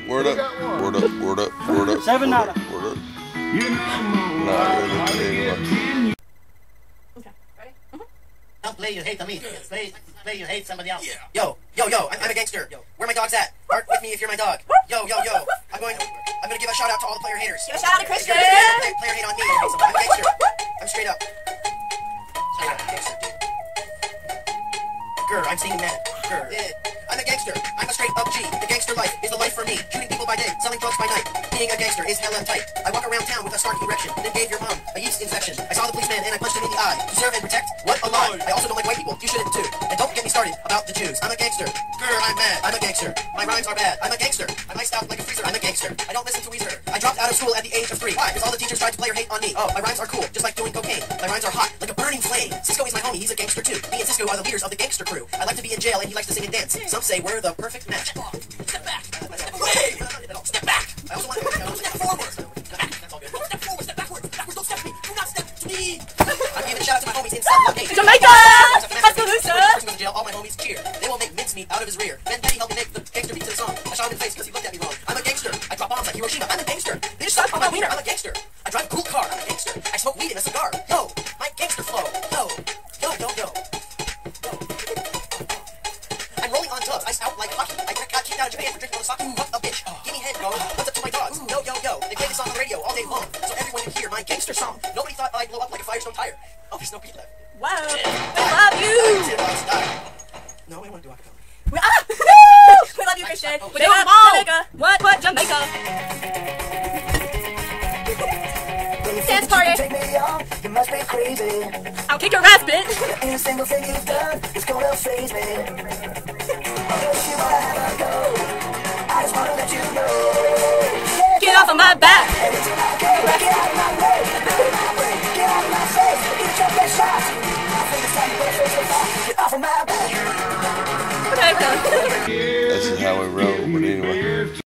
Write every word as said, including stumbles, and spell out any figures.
word up, word up, word up, word up. Seven nada. Word up. Nah, anyway. Okay, ready? Mm-hmm. Don't play you hate on me. Play, play you hate somebody else. Yo, yo, yo, I'm, I'm a gangster. Yo. Where my dog's at? Bark with me if you're my dog. Yo, yo, yo. I'm going. I'm going to give a shout out to all the player haters. Give a shout out to Christian. Player, player hate on me. I'm a gangster. I'm straight up. Straight up, gangster, dude. Grr, I'm singing mad. Grr. Yeah. I'm a gangster. I'm a straight up G. The gangster life is the life for me. Shooting people by day, selling drugs by night. Being a gangster is hella tight. I walk around town with a snarky erection, then gave your mom a yeast infection. I saw the policeman and I punched him in the eye. To serve and protect? What a lie. I also don't like white people. You shouldn't too. And don't get me started about the Jews. I'm a gangster. Grr, I'm mad. I'm a gangster. My rhymes are bad. I'm a gangster. I'm iced out like a freezer. I'm a gangster. I don't listen to Weezer. I dropped out of school at the age of three. Why? Because all the teachers tried to play or hate on me. Oh, my rhymes are cool, just like doing cocaine. My rhymes are hot, like a burning flame. Cisco is my homie. He's a gangster too. Me and Cisco are the leaders of the gangster crew. I like to be in jail and he likes to sing and dance. Some say we're the perfect match. Step back. Away. Step back. I also want to step forward. That's all good. Don't step forward. Step backwards. Backwards. Don't step to me. Do not step to me. I'm giving a shout out to my homies in South Jamaica. Jamaica. Tuscaloosa. In jail, all my homies cheer. They will make mincemeat out of his rear. Ben Petty helped me make the gangster beat to the song. I shot him in the face because he looked at me wrong. I'm a gangster. I drop bombs like Hiroshima. I'm a gangster. Bitch, stop on my wiener. I'm a gangster. I drive a cool car. I'm a gangster. I smoke weed in a cigar. Yo, my gangster flow. Yo, yo, yo, yo. Yo. I'm rolling on tubs. Ice out like hockey. I got kicked out of Japan for drinking on the sake. What a bitch. Give me head, bro. What's up to my dogs? Yo, yo, yo. They play this song on the radio all day long, so everyone can hear my gangster song. Nobody thought I'd blow up like a Firestone tire. Oh, there's no beat left. Wow. We love you. No, I want to do acapella. We, ah! We love you, Christian. Oh, We love Jamaica. What? What? Jamaica. Dance party. You must be crazy. I'll kick your ass, bitch. There ain't a single thing you've done that's gonna faze me. I wish you wanna have a go. I just wanna let you know. Get off of my back. Anything I can, get out of my way. Get out of my face. You jump that shot. I think it's time to put a face with that. Get off of my back. Okay, we're done. That's just how we roll, but anyway.